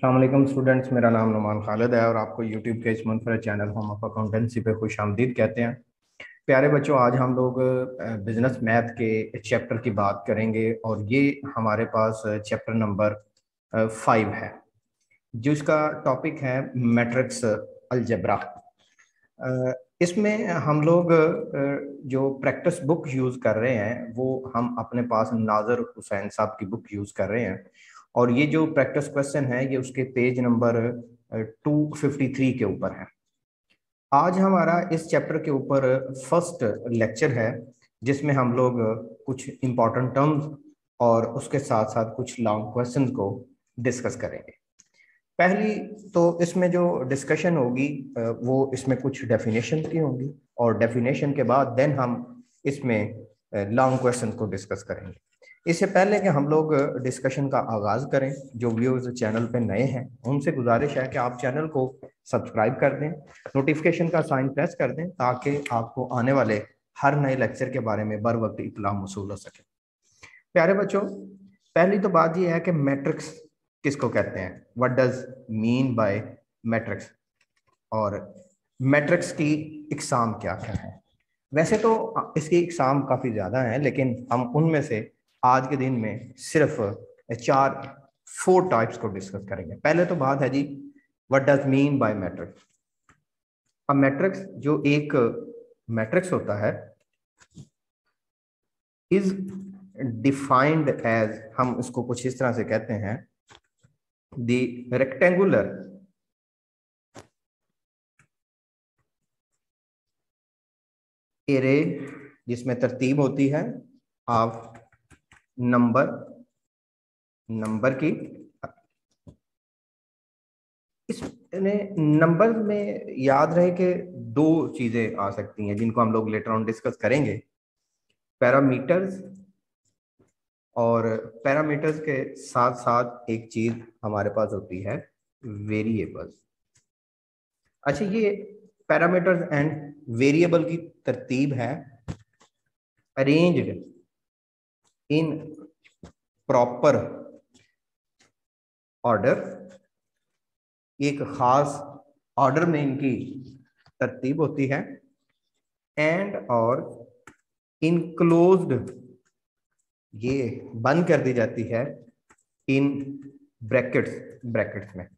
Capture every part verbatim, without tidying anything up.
अस्सलाम वालेकुम स्टूडेंट्स, मेरा नाम नुमान खालिद है और आपको यूट्यूब के इस मुनफरद चैनल होम ऑफ अकाउंटेंसी पे खुश आमदीद कहते हैं। प्यारे बच्चों, आज हम लोग बिजनेस मैथ के चैप्टर की बात करेंगे और ये हमारे पास चैप्टर नंबर फाइव है जिसका टॉपिक है मैट्रिक्स अलजेब्रा। इसमें हम लोग जो प्रैक्टिस बुक यूज़ कर रहे हैं वो हम अपने पास नाज़िर हुसैन साहब की बुक यूज़ कर रहे हैं और ये जो प्रैक्टिस क्वेश्चन है ये उसके page number two fifty three के ऊपर है। आज हमारा इस चैप्टर के ऊपर फर्स्ट लेक्चर है जिसमें हम लोग कुछ इम्पोर्टेंट टर्म्स और उसके साथ साथ कुछ लॉन्ग क्वेश्चंस को डिस्कस करेंगे। पहली तो इसमें जो डिस्कशन होगी वो इसमें कुछ डेफिनेशन की होंगी और डेफिनेशन के बाद देन हम इसमें लॉन्ग क्वेश्चन को डिस्कस करेंगे। इससे पहले कि हम लोग डिस्कशन का आगाज करें, जो व्यूअर्स चैनल पे नए हैं उनसे गुजारिश है कि आप चैनल को सब्सक्राइब कर दें, नोटिफिकेशन का साइन प्रेस कर दें ताकि आपको आने वाले हर नए लेक्चर के बारे में बर वक्त इत्तला मौसूल हो सके। प्यारे बच्चों, पहली तो बात यह है कि मैट्रिक्स किसको कहते हैं, what does mean by matrix, और मैट्रिक्स की इकसाम क्या क्या है। वैसे तो इसकी इकसाम काफ़ी ज़्यादा हैं लेकिन हम उनमें से आज के दिन में सिर्फ चार फोर टाइप्स को डिस्कस करेंगे। पहले तो बात है जी, what does mean by matrix. अब मैट्रिक्स जो एक मैट्रिक्स होता है इज डिफाइंड एज, हम इसको कुछ इस तरह से कहते हैं, द रेक्टेंगुलर एरे जिसमें तरतीब होती है ऑफ नंबर नंबर की। इसमें नंबर में याद रहे कि दो चीजें आ सकती हैं जिनको हम लोग लेटर ऑन डिस्कस करेंगे, पैरामीटर्स, और पैरामीटर्स के साथ साथ एक चीज हमारे पास होती है वेरिएबल्स। अच्छा, ये पैरामीटर्स एंड वेरिएबल की तरतीब है अरेंज्ड इन प्रॉपर ऑर्डर, एक खास ऑर्डर में इनकी तरतीब होती है, एंड और इनक्लोज्ड, ये बंद कर दी जाती है इन ब्रैकेट्स ब्रैकेट्स में।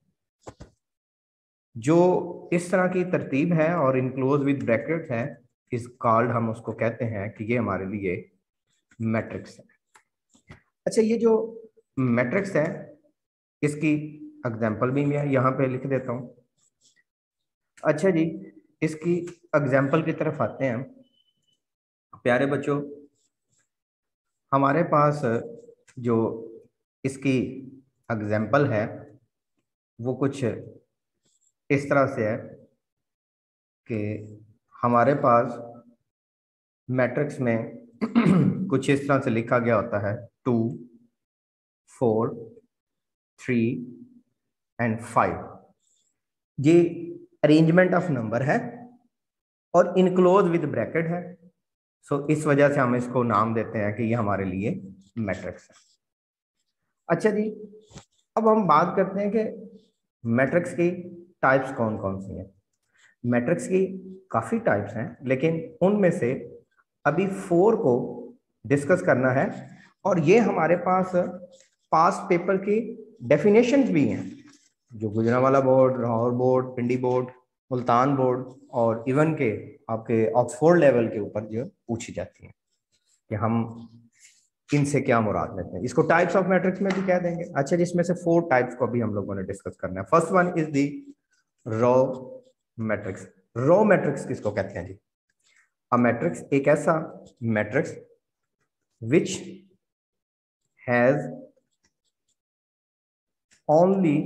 जो इस तरह की तरतीब है और इनक्लोज विद ब्रैकेट्स है इस कॉल्ड, हम उसको कहते हैं कि ये हमारे लिए मैट्रिक्स है। अच्छा, ये जो मैट्रिक्स है इसकी एग्जाम्पल भी मैं यहाँ पे लिख देता हूँ। अच्छा जी, इसकी एग्जाम्पल की तरफ आते हैं। प्यारे बच्चों, हमारे पास जो इसकी एग्जाम्पल है वो कुछ इस तरह से है कि हमारे पास मैट्रिक्स में कुछ इस तरह से लिखा गया होता है two, four, three and five. ये अरेंजमेंट ऑफ नंबर है और इनक्लोज विद ब्रैकेट है, सो so इस वजह से हम इसको नाम देते हैं कि ये हमारे लिए मैट्रिक्स है। अच्छा जी, अब हम बात करते हैं कि मैट्रिक्स की टाइप्स कौन कौन सी हैं। मैट्रिक्स की काफ़ी टाइप्स हैं लेकिन उनमें से अभी फोर को डिस्कस करना है, और ये हमारे पास पास पेपर की डेफिनेशंस भी हैं जो Gujranwala board, Lahore board, Pindi board, Multan board और इवन के आपके ऑक्सफोर्ड लेवल के ऊपर जो पूछी जाती हैं कि हम इनसे क्या मुराद लेते हैं। इसको टाइप्स ऑफ मैट्रिक्स में भी कह देंगे। अच्छा, जिसमें से फोर टाइप्स को भी हम लोगों ने डिस्कस करना है। First one is the row matrix. Row matrix किसको कहते हैं जी? अ मैट्रिक्स एक ऐसा मैट्रिक्स विच हैज ओनली,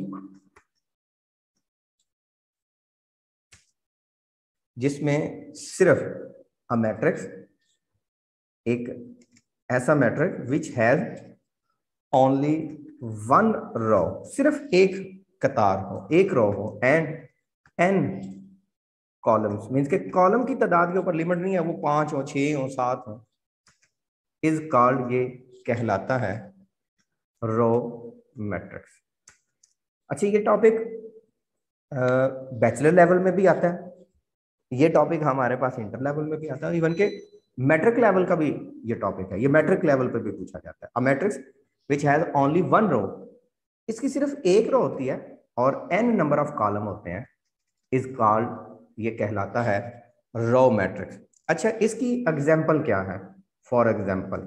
जिसमें सिर्फ, अ मैट्रिक्स एक ऐसा matrix which has only one row, सिर्फ एक कतार हो, एक रो हो, एंड एन कॉलम्स, मीन्स के कॉलम की तादाद के ऊपर लिमिट नहीं है, वो पांच हो, छह हो, सात हो, इज कॉल्ड, ये कहलाता है रो मैट्रिक्स। अच्छा, ये टॉपिक बैचलर लेवल में भी आता है, ये टॉपिक हमारे पास इंटर लेवल में भी आता है, इवन के मैट्रिक लेवल का भी ये टॉपिक है, ये मैट्रिक लेवल पर भी पूछा जाता है। A matrix which has only one row, इसकी सिर्फ एक रो होती है और एन नंबर ऑफ कॉलम होते हैं, इज कॉल्ड, ये कहलाता है रो मैट्रिक्स। अच्छा, इसकी एग्जांपल क्या है? फॉर एग्जांपल,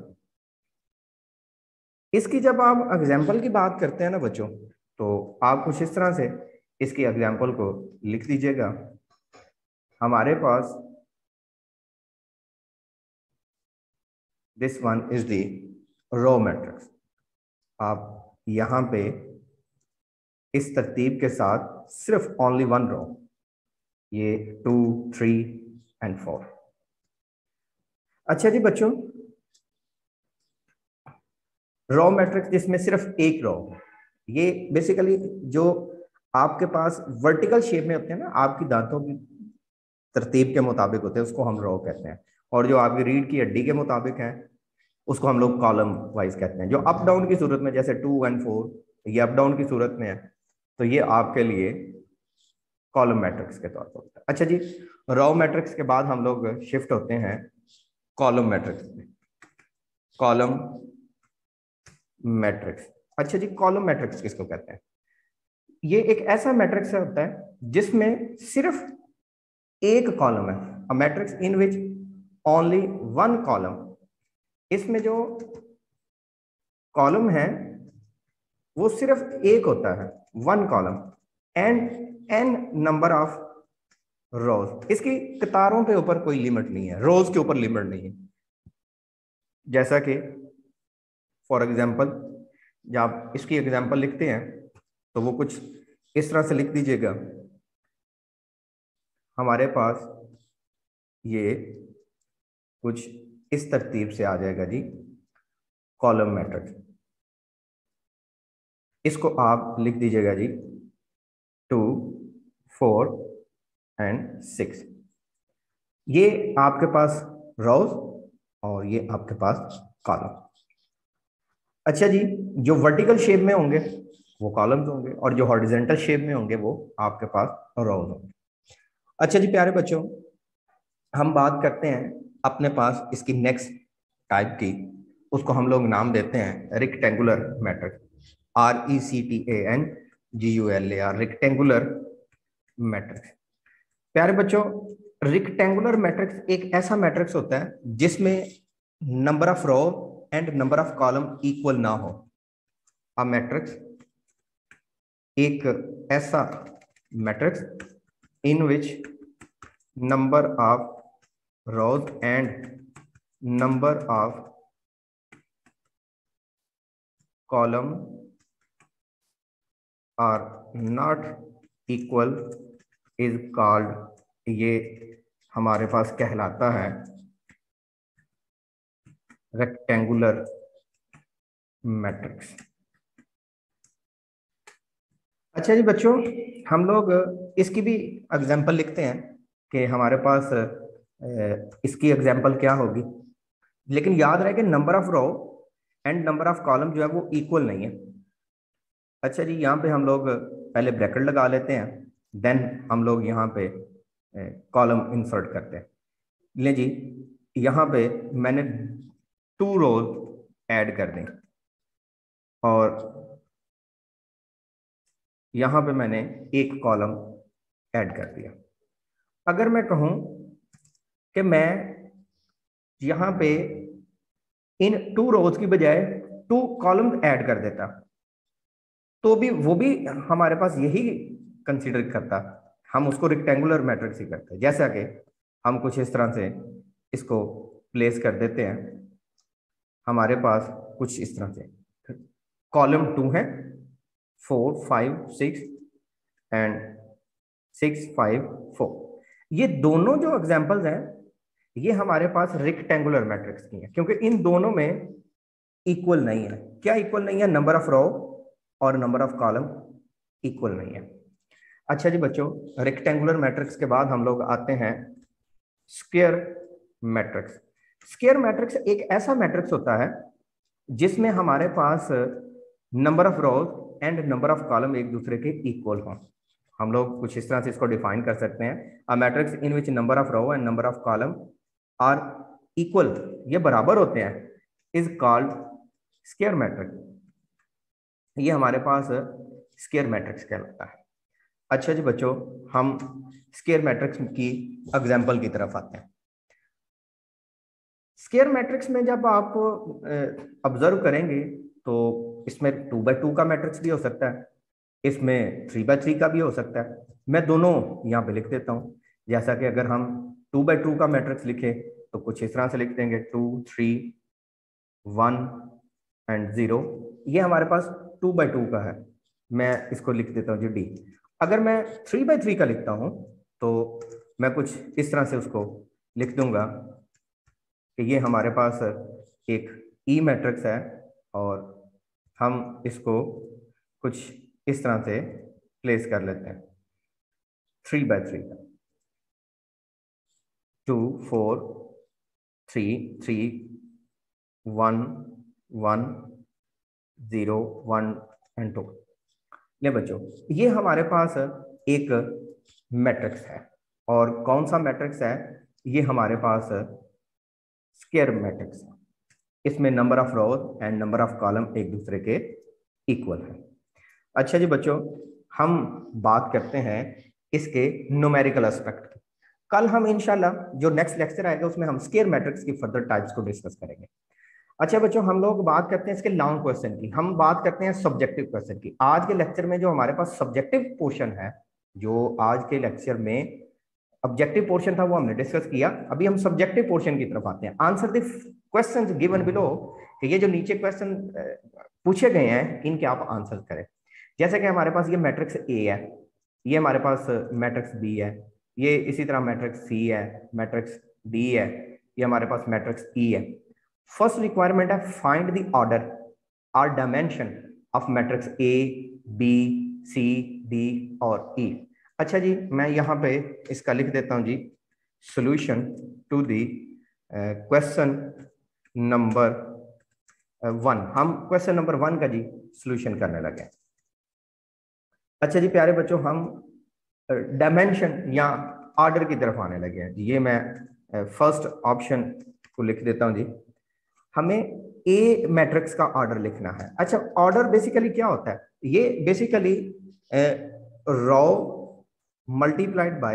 इसकी जब आप एग्जांपल की बात करते हैं ना बच्चों, तो आप कुछ इस तरह से इसकी एग्जांपल को लिख दीजिएगा। हमारे पास this one is the row matrix. आप यहां पे इस तरतीब के साथ सिर्फ ओनली वन रो, ये टू थ्री एंड फोर। अच्छा जी बच्चों, रो मैट्रिक्स जिसमें सिर्फ एक रो, ये बेसिकली जो आपके पास वर्टिकल शेप में होते हैं ना, आपकी दांतों की तरतीब के मुताबिक होते हैं, उसको हम रो कहते हैं। और जो आपकी रीढ़ की हड्डी के मुताबिक है, उसको हम लोग कॉलम वाइज कहते हैं। जो अप डाउन की सूरत में, जैसे टू एंड फोर, ये अप डाउन की सूरत में है, तो ये आपके लिए कॉलम मैट्रिक्स के तौर पर होता है। अच्छा जी, रो मैट्रिक्स के बाद हम लोग शिफ्ट होते हैं कॉलम मैट्रिक्स में। कॉलम मैट्रिक्स, अच्छा जी, कॉलम मैट्रिक्स किसको कहते हैं? ये एक ऐसा मैट्रिक्स होता है जिसमें सिर्फ एक कॉलम है, a matrix in which only one column. इसमें जो कॉलम है वो सिर्फ एक होता है, one column, and n number of rows. इसकी कतारों के ऊपर कोई लिमिट नहीं है, रोज के ऊपर लिमिट नहीं है। जैसा कि फॉर एग्जांपल, जब आप इसकी एग्जांपल लिखते हैं तो वो कुछ इस तरह से लिख दीजिएगा। हमारे पास ये कुछ इस तरतीब से आ जाएगा जी, कॉलम मैट्रिक्स। इसको आप लिख दीजिएगा जी टू, फोर एंड सिक्स। ये आपके पास रोज और ये आपके पास कॉलम। अच्छा जी, जो वर्टिकल शेप में होंगे वो कॉलम्स होंगे और जो हॉरिजॉन्टल शेप में होंगे वो आपके पास रोज होंगे। अच्छा जी प्यारे बच्चों, हम बात करते हैं अपने पास इसकी नेक्स्ट टाइप की, उसको हम लोग नाम देते हैं rectangular matrix. R E C T A N G U L A R, rectangular matrix. प्यारे बच्चों, रेक्टेंगुलर मैट्रिक्स एक ऐसा मैट्रिक्स होता है जिसमें number of row and number of column equal ना हो। अ मैट्रिक्स, एक ऐसा matrix in which number of rows and number of column are not equal is called, ये हमारे पास कहलाता है रेक्टेंगुलर मैट्रिक्स। अच्छा जी बच्चों, हम लोग इसकी भी एग्जांपल लिखते हैं कि हमारे पास इसकी एग्जांपल क्या होगी, लेकिन याद रहे कि number of row and number of column जो है वो इक्वल नहीं है। अच्छा जी, यहाँ पे हम लोग पहले ब्रैकेट लगा लेते हैं, देन हम लोग यहाँ पे कॉलम इंसर्ट करते हैं। ले जी, यहाँ पे मैंने टू रोज ऐड कर दें और यहाँ पे मैंने एक कॉलम ऐड कर दिया। अगर मैं कहूँ कि मैं यहाँ पे इन टू रोज की बजाय टू कॉलम ऐड कर देता, तो भी वो भी हमारे पास यही कंसीडर करता, हम उसको रेक्टेंगुलर मैट्रिक्स ही करते हैं। जैसा कि हम कुछ इस तरह से इसको प्लेस कर देते हैं। हमारे पास कुछ इस तरह से कॉलम टू है, four five six and six five four. ये दोनों जो एग्जांपल्स हैं ये हमारे पास रेक्टेंगुलर मैट्रिक्स की हैं, क्योंकि इन दोनों में इक्वल नहीं है। क्या इक्वल नहीं है? नंबर ऑफ रो और नंबर ऑफ कॉलम इक्वल नहीं है। अच्छा जी बच्चों, रेक्टेंगुलर मैट्रिक्स के बाद हम लोग आते हैं स्क्वायर मैट्रिक्स। स्क्वायर मैट्रिक्स एक ऐसा मैट्रिक्स होता है जिसमें हमारे पास number of rows and number of column एक दूसरे के इक्वल हों। हम लोग कुछ इस तरह से इसको डिफाइन कर सकते हैं, a matrix in which number of row and number of column are equal, ये बराबर होते हैं, इज कॉल्ड स्क्वायर मैट्रिक्स। ये हमारे पास स्क्वायर मैट्रिक्स कहलाता है। अच्छा जी बच्चों, हम स्क्वायर मैट्रिक्स की एग्जांपल की तरफ आते हैं। स्क्वायर मैट्रिक्स में जब आप ऑब्जर्व करेंगे तो इसमें टू बाई टू का मैट्रिक्स भी हो सकता है, इसमें थ्री बाई थ्री का भी हो सकता है। मैं दोनों यहाँ पे लिख देता हूँ। जैसा कि अगर हम टू बाई टू का मैट्रिक्स लिखे तो कुछ इस तरह से लिख देंगे, two three one and zero. ये हमारे पास टू बाई टू का है, मैं इसको लिख देता हूँ जी डी। अगर मैं थ्री बाई थ्री का लिखता हूँ तो मैं कुछ इस तरह से उसको लिख दूंगा कि ये हमारे पास एक ई मैट्रिक्स है और हम इसको कुछ इस तरह से प्लेस कर लेते हैं, थ्री बाई थ्री का, two four three three one one zero one and two. ले बच्चों, ये हमारे पास एक मैट्रिक्स है, और कौन सा मैट्रिक्स है? ये हमारे पास स्क्वायर मैट्रिक्स है। इसमें number of rows and number of column एक दूसरे के इक्वल है। अच्छा जी बच्चों, हम बात करते हैं इसके न्यूमेरिकल एस्पेक्ट की। कल हम इंशाल्लाह जो नेक्स्ट लेक्चर आएगा उसमें हम स्क्वायर मैट्रिक्स की फर्दर टाइप्स को डिस्कस करेंगे। अच्छा बच्चों, हम लोग बात करते हैं इसके लॉन्ग क्वेश्चन की, हम बात करते हैं सब्जेक्टिव क्वेश्चन की। आज के लेक्चर में जो हमारे पास सब्जेक्टिव पोर्शन है, जो आज के लेक्चर में ऑब्जेक्टिव पोर्शन था वो हमने डिस्कस किया, अभी हम सब्जेक्टिव पोर्शन की तरफ आते हैं। Answer the questions given below, कि ये जो नीचे क्वेश्चन पूछे गए हैं इनके आप आंसर करें। जैसे कि हमारे पास ये मैट्रिक्स ए है, ये हमारे पास मैट्रिक्स बी है, ये इसी तरह मैट्रिक्स सी है, मैट्रिक्स डी है, ये हमारे पास मैट्रिक्स ई है। फर्स्ट रिक्वायरमेंट है फाइंड द ऑर्डर और dimension of matrix A B C D और ई। अच्छा जी, मैं यहाँ पे इसका लिख देता हूँ जी, solution to the question number one. हम क्वेश्चन नंबर वन का जी सॉल्यूशन करने लगे। अच्छा जी प्यारे बच्चों, हम डायमेंशन या ऑर्डर की तरफ आने लगे हैं। ये मैं फर्स्ट ऑप्शन को लिख देता हूँ जी, हमें ए मैट्रिक्स का ऑर्डर लिखना है। अच्छा, ऑर्डर बेसिकली क्या होता है? ये basically row multiplied by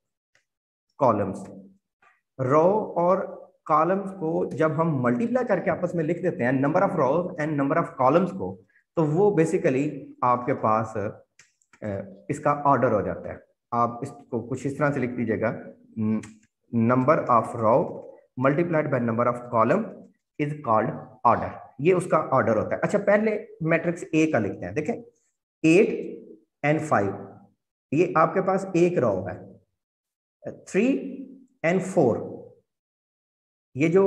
columns. Row और कॉलम्स को जब हम मल्टीप्लाई करके आपस में लिख देते हैं, number of rows and number of columns को, तो वो बेसिकली आपके पास इसका ऑर्डर हो जाता है। आप इसको कुछ इस तरह से लिख दीजिएगा, number of row multiplied by number of column is called order. ये उसका ऑर्डर होता है। अच्छा, पहले मैट्रिक्स ए का लिखते हैं। देखें, एट एंड फाइव, ये आपके पास एक रो है। थ्री एंड फोर, ये जो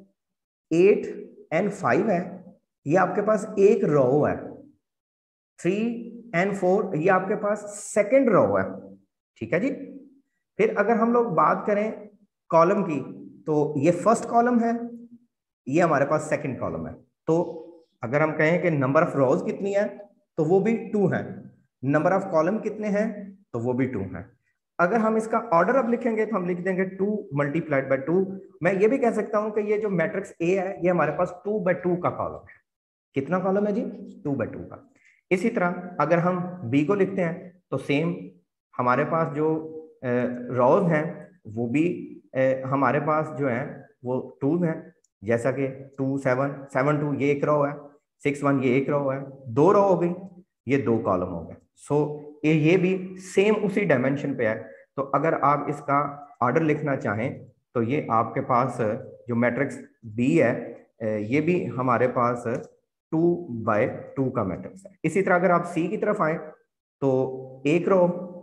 एट एंड फाइव है ये आपके पास एक रो है। थ्री एंड फोर ये आपके पास सेकंड रो है। ठीक है जी। फिर अगर हम लोग बात करें कॉलम की, तो ये फर्स्ट कॉलम है, ये हमारे पास सेकंड कॉलम है। तो अगर हम कहें कि नंबर ऑफ रोज कितनी है, तो वो भी टू है। नंबर ऑफ कॉलम कितने हैं, तो वो भी टू है। अगर हम इसका ऑर्डर अब लिखेंगे तो हम लिख देंगे टू मल्टीप्लाइड बाय टू। मैं ये भी कह सकता हूं कि ये जो मैट्रिक्स ए है ये हमारे पास टू बाय टू का कॉलम है। कितना कॉलम है जी? टू बाय टू का। इसी तरह अगर हम बी को लिखते हैं तो सेम, हमारे पास जो रोज हैं वो भी ए, हमारे पास जो है वो टू है। जैसा कि टू सेवन, सेवन टू ये एक रो है, सिक्स वन ये एक रो है, दो रो हो गई, ये दो कॉलम हो गए। सो ये ये भी सेम उसी डायमेंशन पे है। तो अगर आप इसका ऑर्डर लिखना चाहें तो ये आपके पास जो मैट्रिक्स बी है ये भी हमारे पास टू बाय टू का मैट्रिक्स है। इसी तरह अगर आप सी की तरफ आए तो एक रो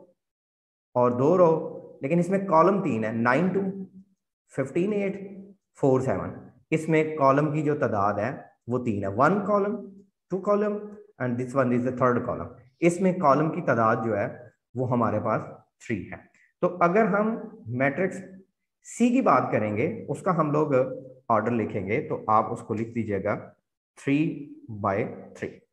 और दो रो, लेकिन इसमें कॉलम तीन है, nine two fifteen eight four seven. इसमें कॉलम की जो तादाद है वो तीन है, one column, two column and this one is the third column. इसमें कॉलम की तादाद जो है वो हमारे पास थ्री है। तो अगर हम मैट्रिक्स सी की बात करेंगे, उसका हम लोग ऑर्डर लिखेंगे, तो आप उसको लिख दीजिएगा थ्री बाय थ्री।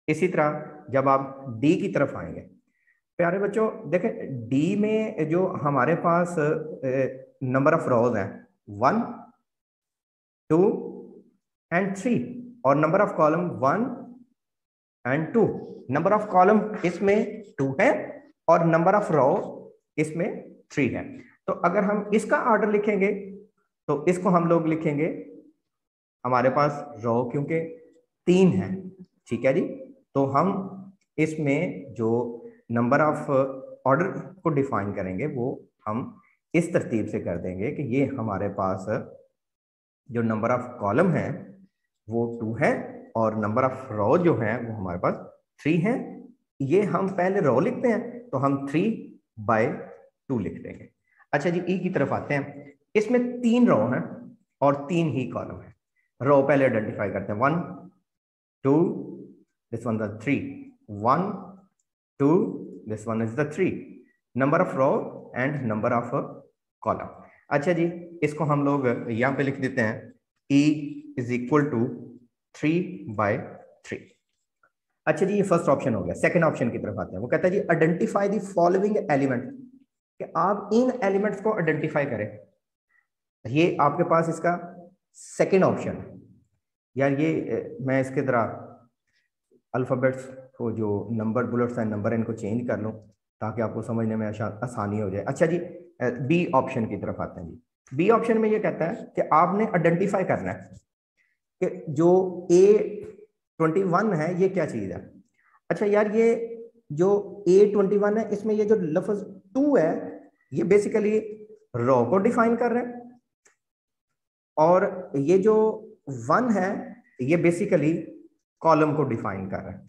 इसी तरह जब आप डी की तरफ आएंगे, प्यारे बच्चों देखें डी में जो हमारे पास नंबर ऑफ रोज हैं वन टू एंड थ्री, और number of column one and two. Number of column इसमें टू है और नंबर ऑफ रो इसमें थ्री है। तो अगर हम इसका ऑर्डर लिखेंगे तो इसको हम लोग लिखेंगे, हमारे पास रो क्योंकि तीन है, ठीक है जी, तो हम इसमें जो नंबर ऑफ ऑर्डर को डिफाइन करेंगे वो हम इस तरतीब से कर देंगे कि ये हमारे पास जो नंबर ऑफ कॉलम है वो टू है और नंबर ऑफ रो जो है वो हमारे पास थ्री है। ये हम पहले रो लिखते हैं तो हम थ्री बाय टू लिख देंगे। अच्छा जी, ई की तरफ आते हैं। इसमें तीन रो हैं और तीन ही कॉलम है। रो पहले आइडेंटिफाई करते हैं, one two, this one the three, one two, this one is the three, number of row and number of column. अच्छा जी, इसको हम लोग यहां पे लिख देते हैं, E is equal to three by three. अच्छा जी, ये फर्स्ट ऑप्शन हो गया। सेकंड ऑप्शन की तरफ आते हैं। वो कहता है जी आइडेंटिफाई द फॉलोइंग एलिमेंट, कि आप इन एलिमेंट्स को आइडेंटिफाई करें। ये आपके पास इसका सेकंड ऑप्शन है। यार ये मैं इसके तरह अल्फाबेट्स को जो नंबर बुलेट्स हैं नंबर इनको चेंज कर लूँ ताकि आपको समझने में आसानी हो जाए। अच्छा जी, बी ऑप्शन की तरफ आते हैं जी। बी ऑप्शन में ये कहता है कि आपने आइडेंटिफाई करना है कि जो ए ट्वेंटी वन है ये क्या चीज है। अच्छा यार, ये जो ए ट्वेंटी वन है इसमें ये जो लफ्ज टू है ये बेसिकली रो को डिफाइन कर रहे हैं, और ये जो वन है ये बेसिकली कॉलम को डिफाइन कर रहा है।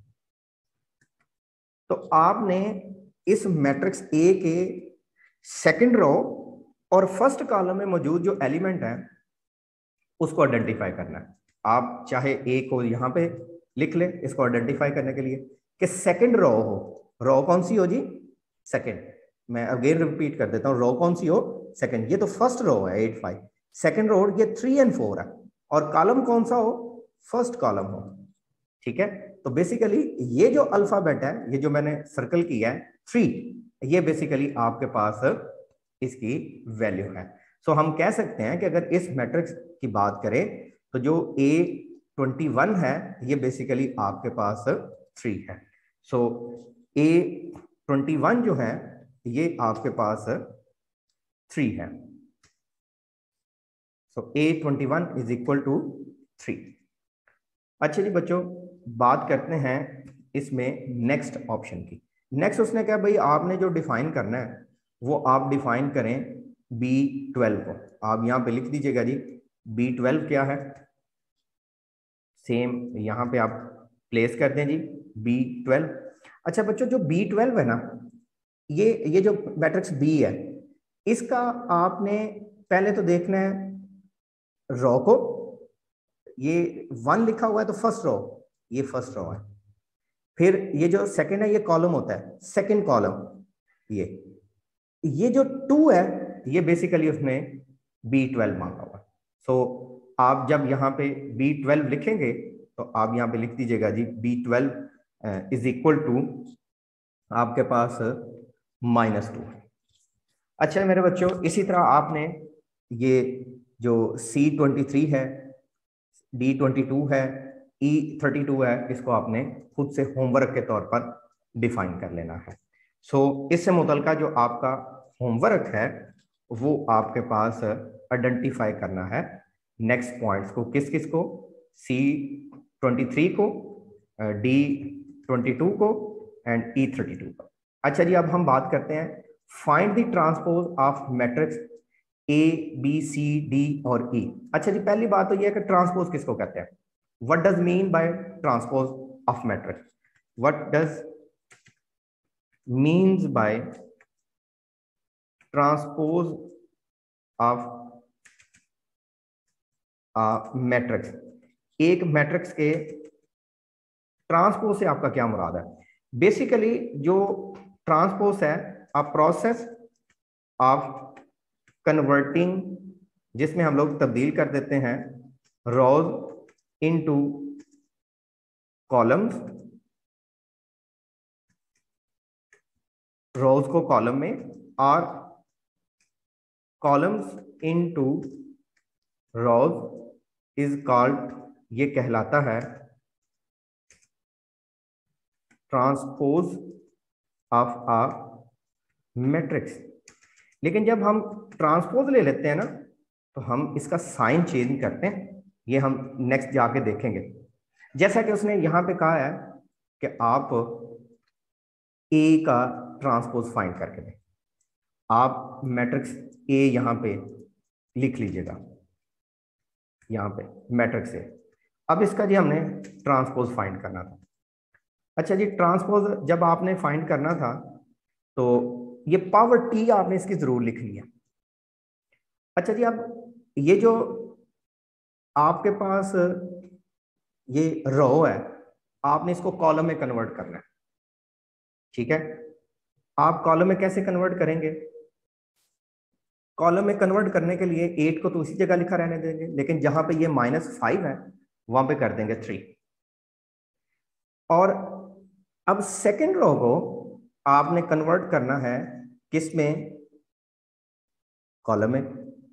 तो आपने इस मैट्रिक्स ए के सेकंड रो और फर्स्ट कॉलम में मौजूद जो एलिमेंट है उसको आइडेंटिफाई करना है। आप चाहे ए को यहां पे लिख ले इसको आइडेंटिफाई करने के लिए कि सेकंड रो हो। रो कौन सी हो जी? सेकंड। मैं अगेन रिपीट कर देता हूं, रो कौन सी हो? सेकंड। ये तो फर्स्ट रो है एट फाइव, सेकंड रो ये थ्री एंड फोर है, और कॉलम कौन सा हो? फर्स्ट कॉलम हो, ठीक है। तो बेसिकली ये जो अल्फाबेट है, ये जो मैंने सर्कल किया है थ्री, ये बेसिकली आपके पास इसकी वैल्यू है। सो so, हम कह सकते हैं कि अगर इस मैट्रिक्स की बात करें तो जो ए ट्वेंटी वन है ये बेसिकली आपके पास थ्री है। सो ए ट्वेंटी वन जो है ये आपके पास थ्री है। So A twenty one is equal to three. अच्छा जी बच्चों, बात करते हैं इसमें नेक्स्ट ऑप्शन की। नेक्स्ट उसने कहा भाई आपने जो डिफाइन करना है वो आप डिफाइन करें बी ट्वेल्व को। आप यहां पे लिख दीजिएगा जी बी ट्वेल्व क्या है, सेम यहां पे आप प्लेस कर दें जी बी ट्वेल्व। अच्छा बच्चों, जो बी ट्वेल्व है ना, ये ये जो मैट्रिक्स बी है इसका आपने पहले तो देखना है रो को। ये वन लिखा हुआ है तो फर्स्ट रो, ये फर्स्ट रो है। फिर ये जो सेकंड है ये कॉलम होता है, सेकंड कॉलम। ये ये जो टू है ये बेसिकली उसने बी ट्वेल्व मांगा हुआ। सो आप जब यहाँ पे बी ट्वेल्व लिखेंगे तो आप यहाँ पे लिख दीजिएगा जी B twelve is equal to आपके पास माइनस टू। अच्छा मेरे बच्चों, इसी तरह आपने ये जो सी ट्वेंटी थ्री है, डी ट्वेंटी टू है, ई थर्टी टू है, इसको आपने खुद से होमवर्क के तौर पर डिफाइन कर लेना है। सो so, इससे मुतल्लिका जो आपका होमवर्क है वो आपके पास आइडेंटिफाई करना है नेक्स्ट पॉइंट्स को। किस किस को? सी ट्वेंटी थ्री को, डी ट्वेंटी टू को एंड ई थर्टी टू को। अच्छा जी, अब हम बात करते हैं find the transpose of matrix A B C D और ई। अच्छा जी, पहली बात तो यह है कि ट्रांसपोज किसको कहते हैं? What does mean by transpose of matrix? What does means by transpose of matrix? एक मैट्रिक्स के ट्रांसपोज से आपका क्या मुराद है? बेसिकली जो ट्रांसपोज है अ प्रोसेस ऑफ कन्वर्टिंग, जिसमें हम लोग तब्दील कर देते हैं रोज इनटू कॉलम्स रोज को कॉलम में और columns into rows is called, ये कहलाता है ट्रांसपोज ऑफ अ मैट्रिक्स। लेकिन जब हम ट्रांसपोज ले लेते हैं ना तो हम इसका साइन चेंज करते हैं, ये हम नेक्स्ट जाके देखेंगे। जैसा कि उसने यहां पे कहा है कि आप ए का ट्रांसपोज फाइंड करके दें। आप मैट्रिक्स ए यहां पे लिख लीजिएगा, यहां पे मैट्रिक्स ए। अब इसका जी हमने ट्रांसपोज फाइंड करना था। अच्छा जी, ट्रांसपोज जब आपने फाइंड करना था तो ये पावर टी आपने इसकी जरूर लिख लिया। अच्छा जी, अब ये जो आपके पास ये रो है, आपने इसको कॉलम में कन्वर्ट करना है। ठीक है, आप कॉलम में कैसे कन्वर्ट करेंगे? कॉलम में कन्वर्ट करने के लिए एट को तो उसी जगह लिखा रहने देंगे, लेकिन जहां पे ये माइनस फाइव है वहां पे कर देंगे थ्री। और अब सेकेंड रो को आपने कन्वर्ट करना है किस में? कॉलम में।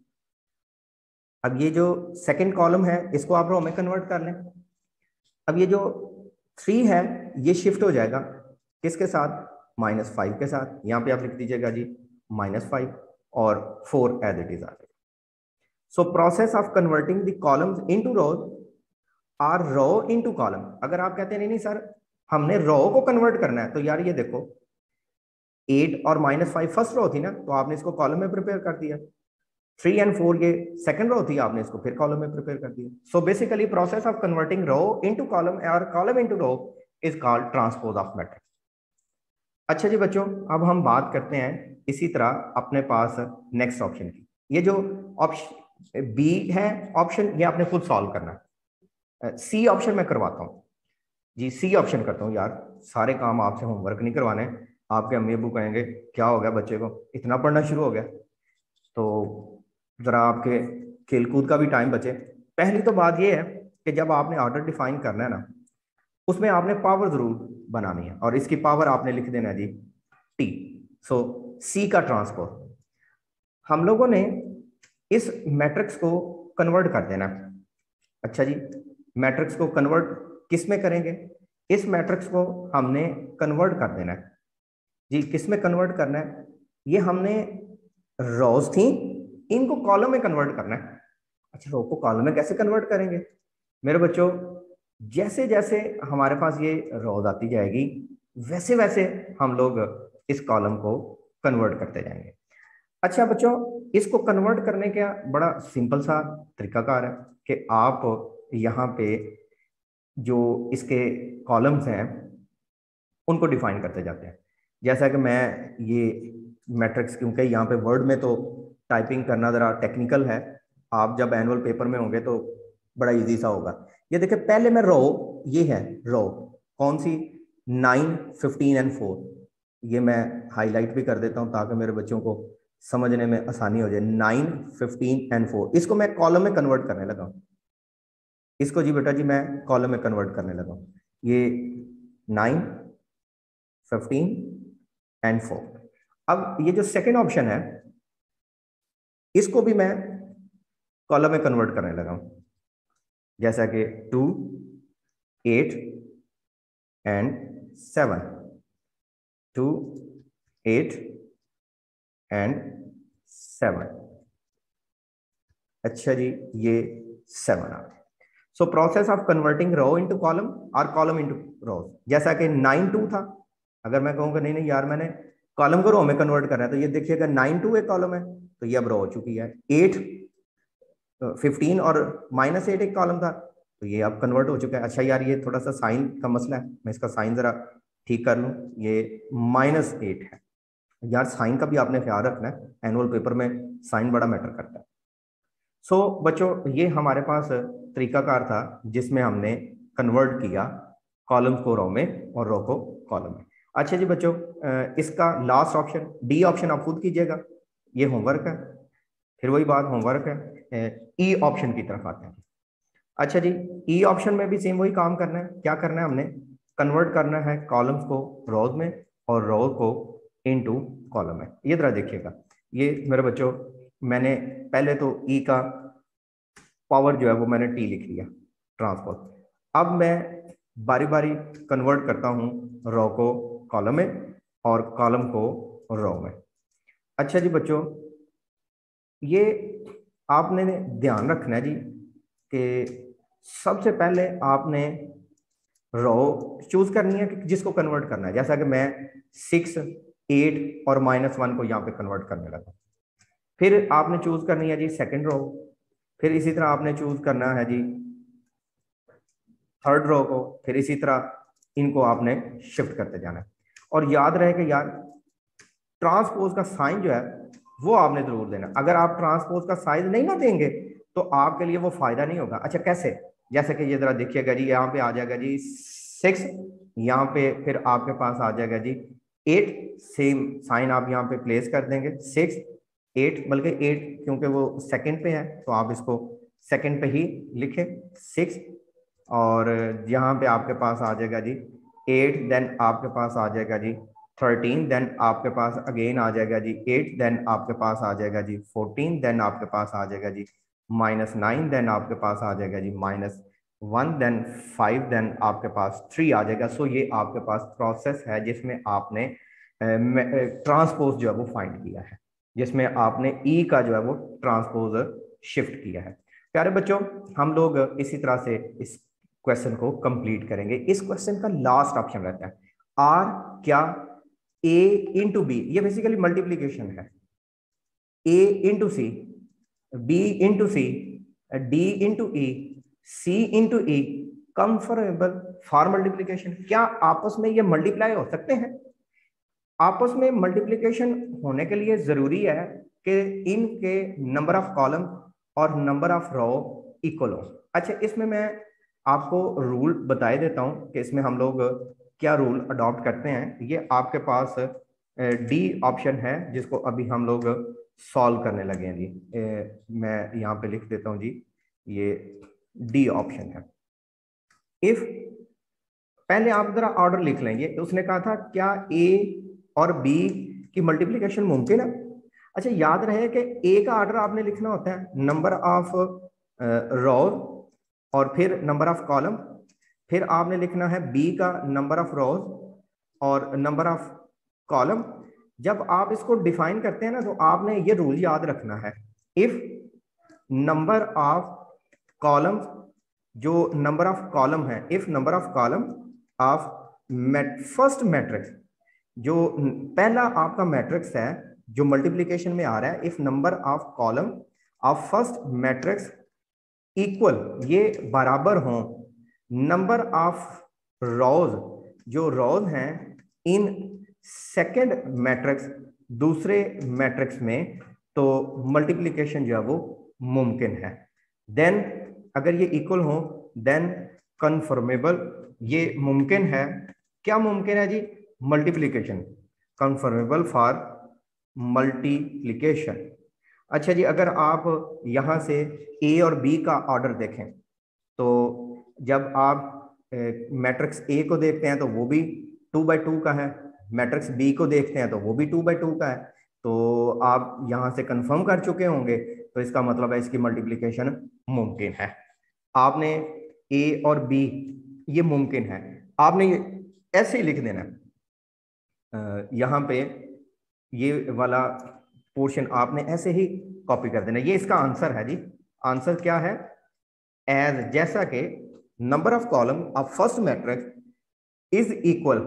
अब ये जो सेकेंड कॉलम है इसको आप रो में कन्वर्ट कर लें। अब ये जो थ्री है ये शिफ्ट हो जाएगा किसके साथ? माइनस फाइव के साथ। यहां पे आप लिख दीजिएगा जी माइनस फाइव और फोर एज इट इज आ जाएगा। So process of converting the columns into rows or row into column. अगर आप कहते हैं नहीं नहीं सर हमने रो को कन्वर्ट करना है, तो यार ये देखो एट और माइनस फाइव फर्स्ट रो थी ना, तो आपने इसको कॉलम में प्रिपेयर कर दिया। थ्री एंड फोर ये सेकंड रो थी, आपने इसको फिर कॉलम में प्रिपेयर कर दिया। So basically process of converting row into column और column into row is called transpose of matrix. अच्छा जी बच्चों, अब हम बात करते हैं इसी तरह अपने पास नेक्स्ट ऑप्शन की। ये जो ऑप्शन बी है ऑप्शन, ये आपने खुद सॉल्व करना है। सी ऑप्शन मैं करवाता हूँ जी, सी ऑप्शन करता हूँ। यार सारे काम आपसे होमवर्क नहीं करवाने, आपके अम्मी अबू कहेंगे क्या हो गया बच्चे को, इतना पढ़ना शुरू हो गया। तो जरा आपके खेलकूद का भी टाइम बचे। पहली तो बात यह है कि जब आपने ऑर्डर डिफाइन करना है ना, उसमें आपने पावर जरूर बनानी है, और इसकी पावर आपने लिख देना है जी टी। सो सी का ट्रांसपोज हम लोगों ने इस मैट्रिक्स को कन्वर्ट कर देना। अच्छा जी, मैट्रिक्स को कन्वर्ट किस में करेंगे? इस मैट्रिक्स को हमने कन्वर्ट कर देना है जी। किस में कन्वर्ट करना है? ये हमने रोज थी, इनको कॉलम में कन्वर्ट करना है। अच्छा, रो को कॉलम में कैसे कन्वर्ट करेंगे मेरे बच्चों? जैसे जैसे हमारे पास ये रोज आती जाएगी वैसे वैसे हम लोग इस कॉलम को कन्वर्ट करते जाएंगे। अच्छा बच्चों, इसको कन्वर्ट करने का बड़ा सिंपल सा तरीकाकार है कि आप यहाँ पे जो इसके कॉलम्स हैं उनको डिफाइन करते जाते हैं। जैसा कि मैं ये मैट्रिक्स, क्योंकि यहाँ पे वर्ड में तो टाइपिंग करना ज़रा टेक्निकल है, आप जब एनुअल पेपर में होंगे तो बड़ा इजी सा होगा। ये देखिए पहले मैं रो, ये है रो कौन सी? Nine, fifteen and four. ये मैं हाईलाइट भी कर देता हूँ ताकि मेरे बच्चों को समझने में आसानी हो जाए। नाइन, फिफ्टीन एंड फोर, इसको मैं कॉलम में कन्वर्ट करने लगा हूँ। इसको जी बेटा जी मैं कॉलम में कन्वर्ट करने लगा हूँ। ये नाइन, फिफ्टीन एंड फोर। अब ये जो सेकेंड ऑप्शन है इसको भी मैं कॉलम में कन्वर्ट करने लगा हूं, जैसा कि two, eight and seven, two, eight and seven. अच्छा जी, ये सेवन आ गया। So process of converting row into column और कॉलम इनटू रो। जैसा कि नाइन टू था, अगर मैं कहूँगा नहीं नहीं यार मैंने कॉलम को रो में कन्वर्ट करना है, तो ये देखिएगा नाइन टू एक कॉलम है तो ये अब रो हो चुकी है। एट, फिफ्टीन और माइनस एट एक कॉलम था तो ये अब कन्वर्ट हो चुका है। अच्छा यार, ये थोड़ा सा साइन का मसला है, मैं इसका साइन जरा ठीक कर लूँ। ये माइनस एट है। यार साइन का भी आपने ख्याल रखना है, एनुअल पेपर में साइन बड़ा मैटर करता है। सो so, बच्चों ये हमारे पास तरीकाकार था जिसमें हमने कन्वर्ट किया कॉलम को रो में और रो को कॉलम में। अच्छा जी बच्चों, इसका लास्ट ऑप्शन डी ऑप्शन आप खुद कीजिएगा, ये होमवर्क है। फिर वही बात, होमवर्क है। ई ऑप्शन की तरफ आते हैं। अच्छा जी, ई ऑप्शन में भी सेम वही काम करना है। क्या करना है? हमने कन्वर्ट करना है कॉलम्स को रोज में और रो को इनटू कॉलम है। ये तरह देखिएगा, ये मेरे बच्चों मैंने पहले तो ई का पावर जो है वो मैंने टी लिख लिया ट्रांसपोज। अब मैं बारी बारी कन्वर्ट करता हूँ रो को कॉलम में और कॉलम को रो में। अच्छा जी बच्चों, ये आपने ध्यान रखना है जी कि सबसे पहले आपने रो चूज करनी है कि जिसको कन्वर्ट करना है। जैसा कि मैं सिक्स एट और माइनस वन को यहाँ पे कन्वर्ट करने लगा। फिर आपने चूज करनी है जी सेकंड रो। फिर इसी तरह आपने चूज करना है जी थर्ड रो को। फिर इसी तरह इनको आपने शिफ्ट करते जाना है। और याद रहे कि यार ट्रांसपोज का साइन जो है वो आपने जरूर देना। अगर आप ट्रांसपोज का साइज नहीं ना देंगे तो आपके लिए वो फायदा नहीं होगा। अच्छा कैसे? जैसे कि ये जरा देखिएगा जी, यहाँ पे आ जाएगा जी सिक्स, यहाँ पे फिर आपके पास आ जाएगा जी एट। सेम साइन आप यहाँ पे प्लेस कर देंगे, सिक्स एट, बल्कि एट क्योंकि वो सेकंड पे है तो आप इसको सेकंड पे ही लिखें सिक्स। और यहाँ पे आपके पास आ जाएगा जी एट, देन आपके पास आ जाएगा जी थर्टीन, देन आपके पास अगेन आ जाएगा जी एट, देन आपके पास आ जाएगा जी फोर्टीन, देन आपके पास आ जाएगा जी माइनस नाइन, देन आपके पास आ जाएगा जी minus one, then five, then आपके पास थ्री आ जाएगा। सो ये आपके पास प्रोसेस है जिसमें आपने ट्रांसपोज जो है वो फाइंड किया है, जिसमें आपने ई का जो है वो ट्रांसपोज शिफ्ट किया है। प्यारे बच्चों, हम लोग इसी तरह से इस क्वेश्चन को कंप्लीट करेंगे। इस क्वेश्चन का लास्ट ऑप्शन रहता है आर क्या ए इंटू बी, ये बेसिकली मल्टीप्लीकेशन है। A into C, B into C, D into E, C into E, comfortable for multiplication. क्या आपस में ये मल्टीप्लाई हो सकते हैं? आपस में मल्टीप्लीकेशन होने के लिए जरूरी है कि इनके नंबर ऑफ कॉलम और नंबर ऑफ रो इक्वल हो। अच्छा, इसमें मैं आपको रूल बताए देता हूं कि इसमें हम लोग क्या रूल अडॉप्ट करते हैं। ये आपके पास डी ऑप्शन है जिसको अभी हम लोग सॉल्व करने लगे हैं जी। ए, मैं यहाँ पे लिख देता हूँ जी, ये डी ऑप्शन है। इफ पहले आप जरा ऑर्डर लिख लेंगे, तो उसने कहा था क्या ए और बी की मल्टीप्लिकेशन मुमकिन है। अच्छा, याद रहे कि ए का ऑर्डर आपने लिखना होता है नंबर ऑफ रोज और फिर नंबर ऑफ कॉलम, फिर आपने लिखना है बी का नंबर ऑफ रोज और नंबर ऑफ कॉलम। जब आप इसको डिफाइन करते हैं ना तो आपने ये रूल याद रखना है, इफ नंबर ऑफ कॉलम, जो नंबर ऑफ कॉलम है, if number of column of first matrix, जो पहला आपका मैट्रिक्स है जो मल्टीप्लिकेशन में आ रहा है, if number of column of first matrix equal, ये बराबर हो नंबर ऑफ रोज, जो रोज हैं इन सेकंड मैट्रिक्स, दूसरे मैट्रिक्स में, तो मल्टीप्लिकेशन जो है वो मुमकिन है। देन अगर ये इक्वल हो देन कन्फर्मेबल, ये मुमकिन है। क्या मुमकिन है जी? Multiplication, conformable for multiplication. अच्छा जी, अगर आप यहां से ए और बी का ऑर्डर देखें तो जब आप मैट्रिक्स ए को देखते हैं तो वो भी टू बाई टू का है, मैट्रिक्स बी को देखते हैं तो वो भी टू बाई टू का है, तो आप यहां से कंफर्म कर चुके होंगे, तो इसका मतलब है इसकी मल्टीप्लिकेशन मुमकिन है। आपने ए और बी ये मुमकिन है, आपने ऐसे ही लिख देना है। यहाँ पे ये वाला पोर्शन आपने ऐसे ही कॉपी कर देना। ये इसका आंसर है जी। आंसर क्या है? एज, जैसा कि number of column of first matrix is equal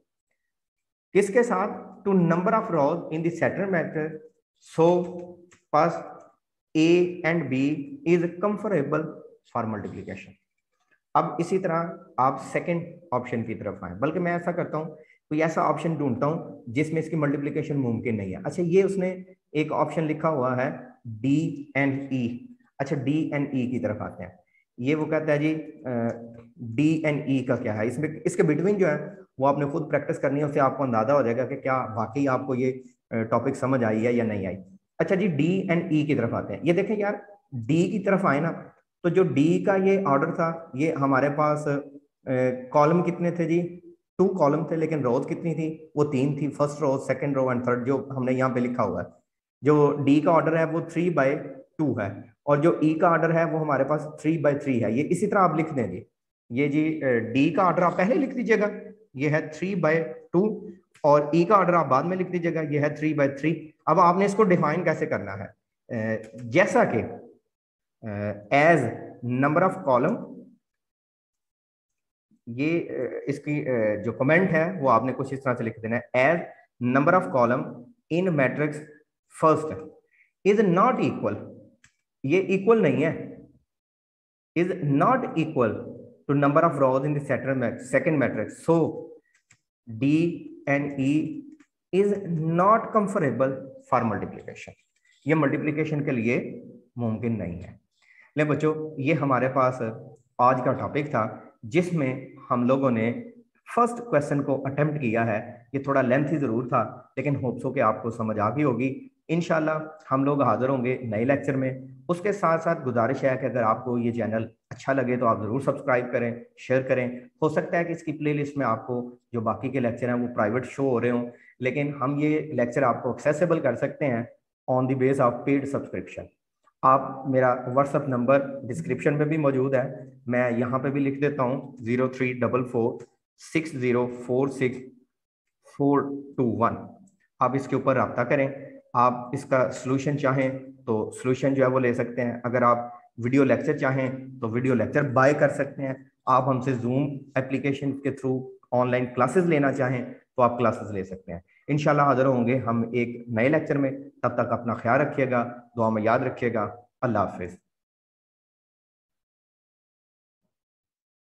किसके साथ? To number of rows in the second matrix, so pass A and B is comfortable for multiplication. अब इसी तरह आप सेकंड ऑप्शन की तरफ आए, बल्कि मैं ऐसा करता हूं, कोई ऐसा ऑप्शन ढूंढता हूं जिसमें इसकी मल्टीप्लिकेशन मुमकिन नहीं है। अच्छा, ये उसने एक ऑप्शन लिखा हुआ है डी एंड ई। अच्छा, डी एंड ई की तरफ आते हैं। ये वो कहता है जी डी एंड ई का क्या है, इसमें इसके बिटवीन जो है वो आपने खुद प्रैक्टिस करनी है, उससे आपको अंदाजा हो जाएगा कि क्या वाकई आपको ये टॉपिक समझ आई है या नहीं आई। अच्छा जी, डी एंड ई की तरफ आते हैं। ये देखें यार, डी की तरफ आए ना तो जो डी का ये ऑर्डर था, ये हमारे पास कॉलम कितने थे जी? टू कॉलम थे लेकिन रोज कितनी थी, वो तीन थी, first row, second row and third, जो हमने यहाँ पे लिखा हुआ है। जो डी का ऑर्डर है वो थ्री बाय टू है, और जो ई का ऑर्डर है वो हमारे पास थ्री बाय थ्री है। ये इसी तरह आप लिख देंगे, ये जी डी का ऑर्डर आप पहले लिख दीजिएगा, ये है थ्री बाय टू, और ई का ऑर्डर आप बाद में लिख दीजिएगा, ये है थ्री बाय थ्री। अब आपने इसको डिफाइन कैसे करना है, जैसा कि एज नंबर ऑफ कॉलम, ये इसकी जो कमेंट है वो आपने कुछ इस तरह से लिख देना है, as number of column in matrix first is not equal, ये इक्वल नहीं है, is not equal to number of rows in the second matrix, so D and E is not comfortable for multiplication, ये multiplication के लिए मुमकिन नहीं है। ले बच्चों, ये हमारे पास आज का टॉपिक था जिसमें हम लोगों ने फर्स्ट क्वेश्चन को अटेम्प्ट किया है। ये थोड़ा लेंथी जरूर था लेकिन होप्स हो कि आपको समझ आ गई होगी। इंशाल्लाह हम लोग हाजिर होंगे नए लेक्चर में। उसके साथ साथ गुजारिश है कि अगर आपको ये चैनल अच्छा लगे तो आप ज़रूर सब्सक्राइब करें, शेयर करें। हो सकता है कि इसकी प्लेलिस्ट में आपको जो बाकी के लेक्चर हैं वो प्राइवेट शो हो रहे हों, लेकिन हम ये लेक्चर आपको एक्सेसिबल कर सकते हैं on the base of paid subscription. आप, मेरा व्हाट्सअप नंबर डिस्क्रिप्शन में भी मौजूद है, मैं यहाँ पे भी लिख देता हूँ, zero three double four six zero four six four two one. आप इसके ऊपर रब्ता करें। आप इसका सॉल्यूशन चाहें तो सॉल्यूशन जो है वो ले सकते हैं। अगर आप वीडियो लेक्चर चाहें तो वीडियो लेक्चर बाय कर सकते हैं। आप हमसे जूम एप्लीकेशन के थ्रू ऑनलाइन क्लासेस लेना चाहें तो आप क्लासेस ले सकते हैं। इंशाल्लाह हाजिर होंगे हम एक नए लेक्चर में। तब तक अपना ख्याल रखिएगा, दुआ में याद रखिएगा। अल्लाह हाफिज।